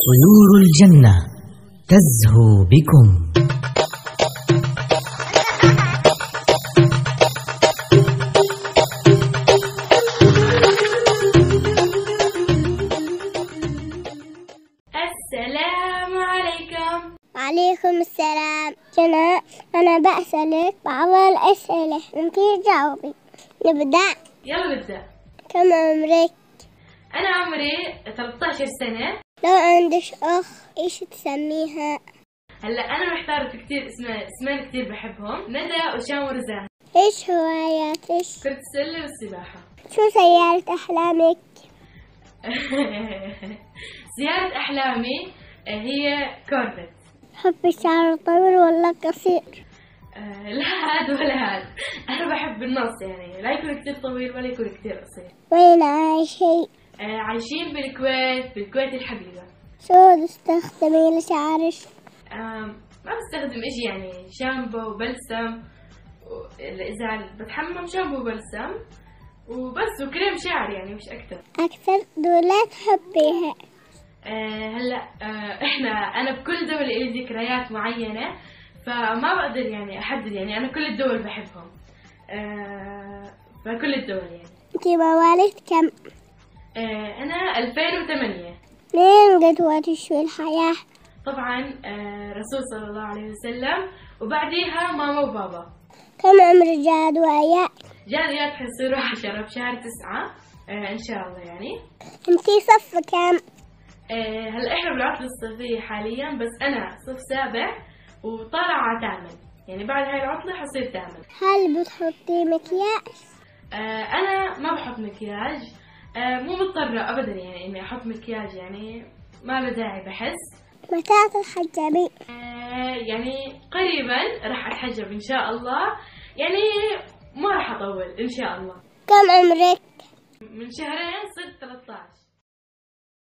طيور الجنة تزهو بكم. السلام عليكم. وعليكم السلام. جنى، أنا بسألك بعض الأسئلة أنتي تجاوبي. نبدأ؟ يلا نبدأ. كم عمرك؟ أنا عمري 13 سنة. لو عندك أخ إيش تسميها؟ هلا أنا محتارة في كتير اسمين كتير بحبهم، ندى وشام ورزان. إيش هواياتك؟ كرة السلة والسباحة. شو سيارة أحلامك؟ سيارة أحلامي هي كورفت. تحبي الشعر طويل ولا قصير؟ لا هاد ولا هاد، أنا بحب النص، يعني لا يكون كتير طويل ولا يكون كتير قصير. وين عايشة؟ عايشين بالكويت الحبيبة. شو تستخدمي لشعرك؟ ما بستخدم إشي، يعني شامبو وبلسم، إذا بتحمم شامبو وبلسم وبس، وكريم شعر، يعني مش أكتر. أكثر دولة تحبيها؟ هلا أنا بكل دولة إلي ذكريات معينة، فما بقدر يعني أحدد، يعني أنا كل الدول بحبهم، فكل الدول يعني. أنتي مواليد كم؟ أنا 2008. مين قدوتك في الحياة؟ طبعا رسول صلى الله عليه وسلم، وبعديها ماما وبابا. كم عمر جاد وآياء؟ جاد حيصيروا 10 بشهر 9 إن شاء الله يعني. أنتي صف كم؟ هلا إحنا بالعطلة الصيفية حاليا، بس أنا صف 7 وطالعة على 8، يعني بعد هاي العطلة حصير 8. هل بتحطي مكياج؟ أنا ما بحط مكياج، مو مضطرة أبدا يعني إني أحط مكياج، يعني ما له داعي بحس. متى تتحجبي؟ يعني قريبا راح أتحجب إن شاء الله، يعني ما راح أطول إن شاء الله. كم عمرك؟ من شهرين صرت 13.